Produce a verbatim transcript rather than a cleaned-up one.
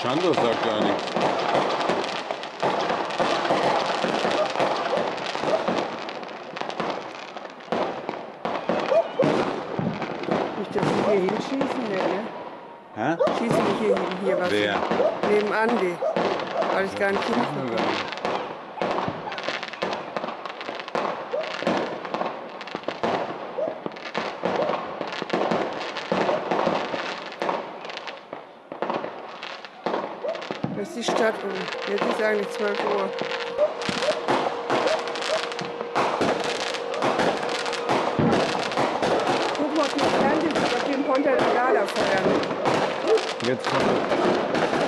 anderes sagt gar nichts. Nicht, dass sie hier hinschießen, ne? Hä? Schießen die hier, hier was? Wer? Nebenan die. Weil ich gar nicht hingucke. Das ist die Stadt um. Jetzt ist eigentlich zwölf Uhr. Guck mal, die Fernsehen, was die im Ponta Delgada feiern. Jetzt kommt